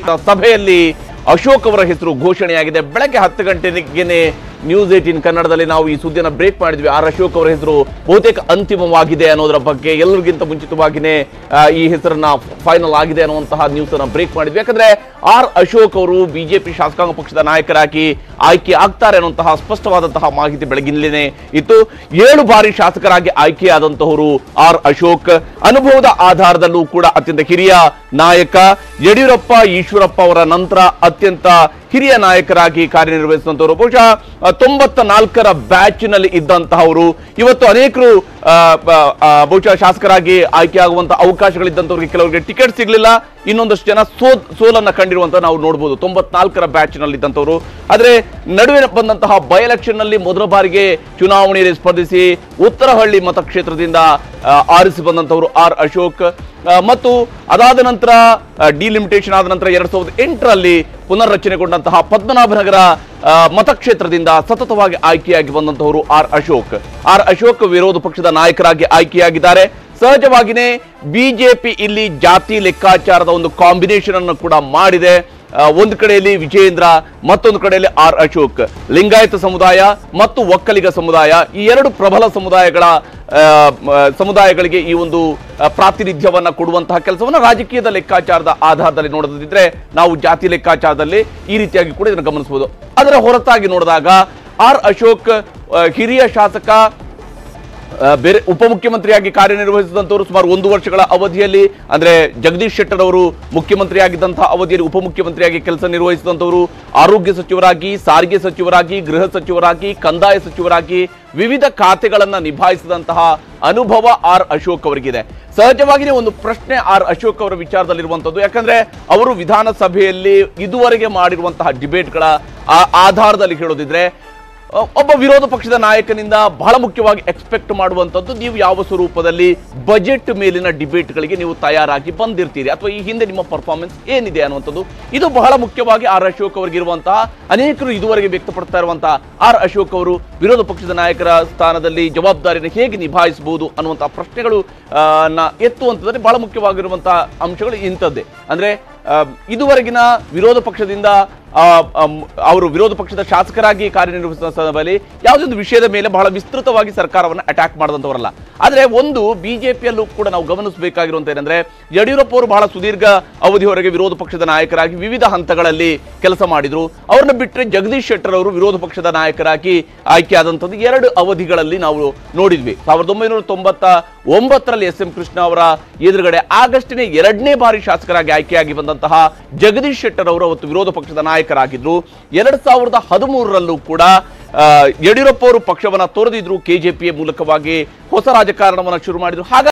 ಸಭೆಯಲ್ಲಿ ಅಶೋಕ್ ಅವರ ಹೆಸರು ಘೋಷಣೆಯಾಗಿದೆ. ಬೆಳಗ್ಗೆ 10 ಗಂಟೆಗೆ ನ್ಯೂಸ್ 18 ಕನ್ನಡದಲ್ಲಿ ನಾವು ಈ ಸುದ್ದಿಯನ್ನು ಬ್ರೇಕ್ ಮಾಡಿದ್ವಿ. ಆರ್ ಅಶೋಕ್ ಅವರ ಹೆಸರು ಬಹುತೇಕ ಅಂತಿಮವಾಗಿದೆ ಅನ್ನೋದರ ಬಗ್ಗೆ ಎಲ್ಲರಿಗಿಂತ ಮುಂಚಿತವಾಗಿಯೇ ಈ ಹೆಸರನ್ನ ಫೈನಲ್ ಆಗಿದೆ ಅನ್ನುವಂತಹ ನ್ಯೂಸ್ ಅನ್ನು ಬ್ರೇಕ್ ಮಾಡಿದ್ವಿ. ಯಾಕಂದ್ರೆ ಆರ್ ಅಶೋಕ್ ಅವರು ಬಿಜೆಪಿ ಶಾಸಕಾಂಗ ಪಕ್ಷದ ನಾಯಕರಾಗಿ ಆಯ್ಕೆ ಆಗ್ತಾರೆ ಅನ್ನುವಂತಹ ಸ್ಪಷ್ಟವಾದಂತಹ ಮಾಹಿತಿ ಬೆಳಗಿನಲ್ಲೇ ಇತ್ತು. 7 ಬಾರಿ ಶಾಸಕರಾಗಿ ಆಯ್ಕೆಯಾದಂತಹವರು ಆರ್ ಅಶೋಕ್. ಅನುಭವದ ಆಧಾರದಲ್ಲೂ ಕೂಡ ಅತ್ಯಂತ ಹಿರಿಯ ನಾಯಕ. ಯಡಿಯೂರಪ್ಪ ಈಶ್ವರಪ್ಪ ಅವರ ನಂತರ ಅತ್ಯಂತ ಹಿರಿಯ ನಾಯಕರಾಗಿ ಕಾರ್ಯನಿರ್ವಹಿಸಿದಂತವರು. ಬಹುಶಃ 94ರ ಬ್ಯಾಚ್ ನಲ್ಲಿ ಇದ್ದಂತಹವರು. ಇವತ್ತು ಅನೇಕರು ಬಹುಶಃ ಶಾಸಕರಾಗಿ ಆಯ್ಕೆ ಆಗುವಂತಹ ಅವಕಾಶಗಳಿದ್ದಂಥವ್ರಿಗೆ ಕೆಲವರಿಗೆ ಟಿಕೆಟ್ ಸಿಗಲಿಲ್ಲ. ಇನ್ನೊಂದಷ್ಟು ಜನ ಸೋಲನ್ನ ಕಂಡಿರುವಂತ ನಾವು ನೋಡಬಹುದು 94ರ ಬ್ಯಾಚ್ ನಲ್ಲಿ ಇದ್ದಂಥವ್ರು. ಆದ್ರೆ ನಡುವೆ ಬಂದಂತಹ ಬೈ ಎಲೆಕ್ಷನ್ ನಲ್ಲಿ ಮೊದಲ ಬಾರಿಗೆ ಚುನಾವಣೆಯಲ್ಲಿ ಸ್ಪರ್ಧಿಸಿ ಉತ್ತರಹಳ್ಳಿ ಮತಕ್ಷೇತ್ರದಿಂದ ಆರಿಸಿ ಬಂದಂತವರು ಆರ್ ಅಶೋಕ್. ಮತ್ತು ಅದಾದ ನಂತರ ಡಿಲಿಮಿಟೇಷನ್ ಆದ ನಂತರ 2008ರಲ್ಲಿ ಪುನರ್ರಚನೆಗೊಂಡಂತಹ ಪದ್ಮನಾಭನಗರ ಮತಕ್ಷೇತ್ರದಿಂದ ಸತತವಾಗಿ ಆಯ್ಕೆಯಾಗಿ ಬಂದಂತಹವರು ಆರ್ ಅಶೋಕ್. ಆರ್ ಅಶೋಕ್ ವಿರೋಧ ಪಕ್ಷದ ನಾಯಕರಾಗಿ ಆಯ್ಕೆಯಾಗಿದ್ದಾರೆ. ಸಹಜವಾಗಿಯೇ ಬಿಜೆಪಿ ಇಲ್ಲಿ ಜಾತಿ ಲೆಕ್ಕಾಚಾರದ ಒಂದು ಕಾಂಬಿನೇಷನ್ ಅನ್ನು ಕೂಡ ಮಾಡಿದೆ. ಒಂದು ಕಡೆಯಲ್ಲಿ ವಿಜಯೇಂದ್ರ, ಮತ್ತೊಂದು ಕಡೆಯಲ್ಲಿ ಆರ್ ಅಶೋಕ್. ಲಿಂಗಾಯತ ಸಮುದಾಯ ಮತ್ತು ಒಕ್ಕಲಿಗ ಸಮುದಾಯ, ಈ ಎರಡು ಪ್ರಬಲ ಸಮುದಾಯಗಳಿಗೆ ಈ ಒಂದು ಪ್ರಾತಿನಿಧ್ಯವನ್ನ ಕೊಡುವಂತಹ ಕೆಲಸವನ್ನ ರಾಜಕೀಯದ ಲೆಕ್ಕಾಚಾರದ ಆಧಾರದಲ್ಲಿ ನೋಡದಿದ್ರೆ ನಾವು ಜಾತಿ ಲೆಕ್ಕಾಚಾರದಲ್ಲಿ ಈ ರೀತಿಯಾಗಿ ಕೂಡ ಇದನ್ನು ಗಮನಿಸಬಹುದು. ಅದರ ಹೊರತಾಗಿ ನೋಡಿದಾಗ ಆರ್ ಅಶೋಕ್ ಹಿರಿಯ ಶಾಸಕ, ಬೇರೆ ಉಪಮುಖ್ಯಮಂತ್ರಿಯಾಗಿ ಕಾರ್ಯನಿರ್ವಹಿಸಿದಂತವರು ಸುಮಾರು 1 ವರ್ಷಗಳ ಅವಧಿಯಲ್ಲಿ. ಅಂದ್ರೆ ಜಗದೀಶ್ ಶೆಟ್ಟರ್ ಅವರು ಮುಖ್ಯಮಂತ್ರಿ ಆಗಿದ್ದಂತಹ ಅವಧಿಯಲ್ಲಿ ಉಪಮುಖ್ಯಮಂತ್ರಿಯಾಗಿ ಕೆಲಸ ನಿರ್ವಹಿಸಿದಂತವರು. ಆರೋಗ್ಯ ಸಚಿವರಾಗಿ, ಸಾರಿಗೆ ಸಚಿವರಾಗಿ, ಗೃಹ ಸಚಿವರಾಗಿ, ಕಂದಾಯ ಸಚಿವರಾಗಿ ವಿವಿಧ ಖಾತೆಗಳನ್ನ ನಿಭಾಯಿಸಿದಂತಹ ಅನುಭವ ಆರ್ ಅಶೋಕ್ ಅವರಿಗಿದೆ. ಸಹಜವಾಗಿಯೇ ಒಂದು ಪ್ರಶ್ನೆ ಆರ್ ಅಶೋಕ್ ಅವರ ವಿಚಾರದಲ್ಲಿರುವಂತದ್ದು. ಯಾಕಂದ್ರೆ ಅವರು ವಿಧಾನಸಭೆಯಲ್ಲಿ ಇದುವರೆಗೆ ಮಾಡಿರುವಂತಹ ಡಿಬೇಟ್ಗಳ ಆಧಾರದಲ್ಲಿ ಹೇಳೋದಿದ್ರೆ ಒಬ್ಬ ವಿರೋಧ ಪಕ್ಷದ ನಾಯಕನಿಂದ ಬಹಳ ಮುಖ್ಯವಾಗಿ ಎಕ್ಸ್ಪೆಕ್ಟ್ ಮಾಡುವಂಥದ್ದು ನೀವು ಯಾವ ಸ್ವರೂಪದಲ್ಲಿ ಬಜೆಟ್ ಮೇಲಿನ ಡಿಬೇಟ್ಗಳಿಗೆ ನೀವು ತಯಾರಾಗಿ ಬಂದಿರ್ತೀರಿ ಅಥವಾ ಈ ಹಿಂದೆ ನಿಮ್ಮ ಪರ್ಫಾರ್ಮೆನ್ಸ್ ಏನಿದೆ ಅನ್ನುವಂಥದ್ದು. ಇದು ಬಹಳ ಮುಖ್ಯವಾಗಿ ಆರ್ ಅಶೋಕ್ ಅವರಿಗಿರುವಂತಹ ಅನೇಕರು ಇದುವರೆಗೆ ವ್ಯಕ್ತಪಡ್ತಾ ಇರುವಂತಹ ಆರ್ ಅಶೋಕ್ ಅವರು ವಿರೋಧ ಪಕ್ಷದ ನಾಯಕರ ಸ್ಥಾನದಲ್ಲಿ ಜವಾಬ್ದಾರಿಯನ್ನು ಹೇಗೆ ನಿಭಾಯಿಸಬಹುದು ಅನ್ನುವಂತಹ ಪ್ರಶ್ನೆಗಳು ಎತ್ತುವಂಥದ್ದಲ್ಲಿ ಬಹಳ ಮುಖ್ಯವಾಗಿರುವಂತಹ ಅಂಶಗಳು ಇಂಥದ್ದೇ. ಅಂದ್ರೆ ಇದುವರೆಗಿನ ವಿರೋಧ ಪಕ್ಷದಿಂದ ಅವರು ವಿರೋಧ ಪಕ್ಷದ ಶಾಸಕರಾಗಿ ಕಾರ್ಯನಿರ್ವಹಿಸಿದ ಸಂದರ್ಭದಲ್ಲಿ ಯಾವುದೊಂದು ವಿಷಯದ ಮೇಲೆ ಬಹಳ ವಿಸ್ತೃತವಾಗಿ ಸರ್ಕಾರವನ್ನು ಅಟ್ಯಾಕ್ ಮಾಡಿದಂಥವರಲ್ಲ. ಆದರೆ ಒಂದು ಬಿಜೆಪಿಯಲ್ಲೂ ಕೂಡ ನಾವು ಗಮನಿಸಬೇಕಾಗಿರುವಂತ ಏನಂದ್ರೆ ಯಡಿಯೂರಪ್ಪ ಅವರು ಬಹಳ ಸುದೀರ್ಘ ಅವಧಿಯವರೆಗೆ ವಿರೋಧ ಪಕ್ಷದ ನಾಯಕರಾಗಿ ವಿವಿಧ ಹಂತಗಳಲ್ಲಿ ಕೆಲಸ ಮಾಡಿದ್ರು. ಅವ್ರನ್ನ ಬಿಟ್ಟರೆ ಜಗದೀಶ್ ಶೆಟ್ಟರ್ ಅವರು ವಿರೋಧ ಪಕ್ಷದ ನಾಯಕರಾಗಿ ಆಯ್ಕೆಯಾದಂಥದ್ದು 2 ಅವಧಿಗಳಲ್ಲಿ ನಾವು ನೋಡಿದ್ವಿ. 1999ರಲ್ಲಿ ಎಸ್ ಎಂ ಕೃಷ್ಣ ಅವರ ಎದುರುಗಡೆ ಆಗಸ್ಟ್ನೇ 2ನೇ ಬಾರಿ ಶಾಸಕರಾಗಿ ಆಯ್ಕೆಯಾಗಿ ಬಂದಂತಹ ಜಗದೀಶ್ ಶೆಟ್ಟರ್ ಅವರು ಅವತ್ತು ವಿರೋಧ ಪಕ್ಷದ ನಾಯಕರಾಗಿದ್ರು. 2013ರಲ್ಲೂ ಕೂಡ ಯಡಿಯೂರಪ್ಪ ಅವರು ಪಕ್ಷವನ್ನ ತೊರೆದಿದ್ರು. ಕೆಜೆಪಿಯ ಮೂಲಕವಾಗಿ ಹೊಸ ರಾಜಕಾರಣವನ್ನು ಶುರು ಮಾಡಿದ್ರು.